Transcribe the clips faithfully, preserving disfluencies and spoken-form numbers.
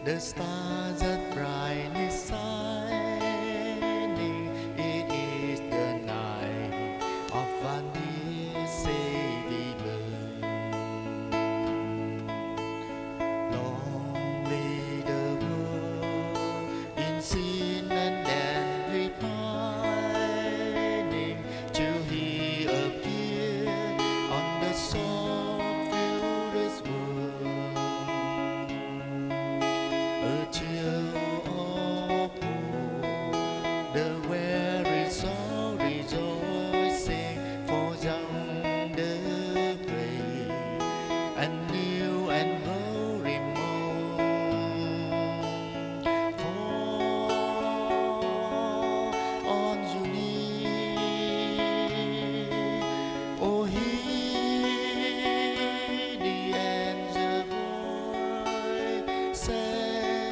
The stars are brightly shining. It is the night of one dear Savior. Long lay the world in sin and death repining, till He appeared on the soft-filled world. A chill of hope, the weary soul rejoicing, for yonder brave and new and glory morn. Fall on your knees, oh hear the angel voice say,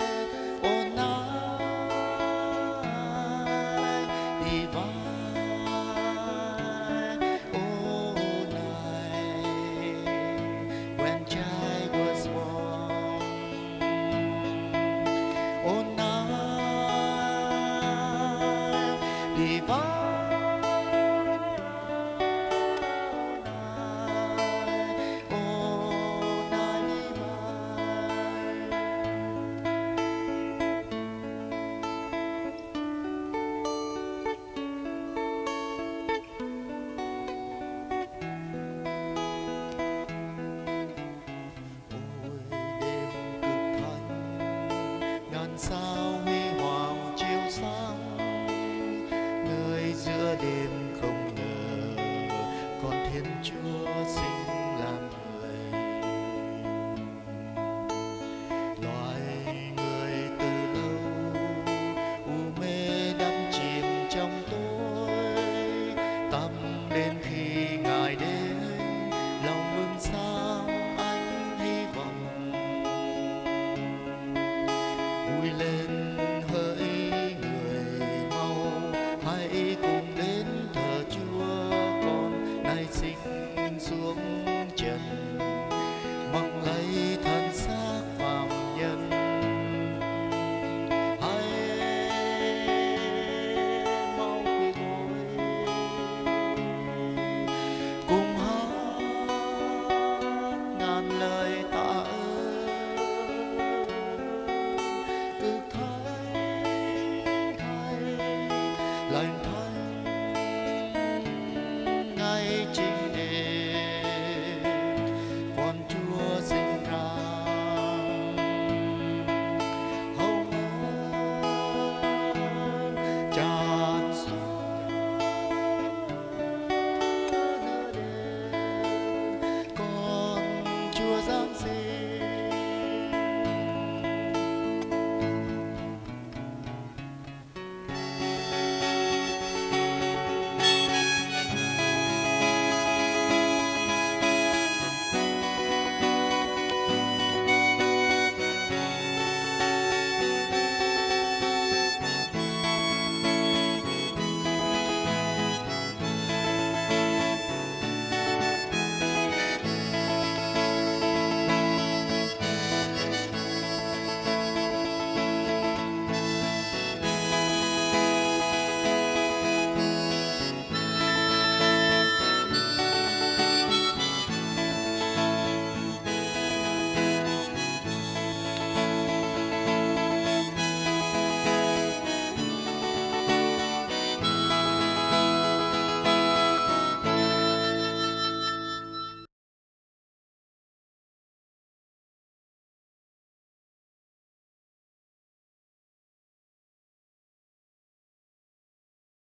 divine, oh night when child was born, oh night divine, oh night sao huy hoàng chiếu sáng, nơi giữa đêm không ngờ con Thiên Chúa sinh làm người. Loài người từ lâu u mê đắm chìm trong tối, tâm đến khi Ngài đến lòng bừng sáng ánh hy vọng. Vui lên hỡi người mau, hãy cùng đến thờ Chúa con nay sinh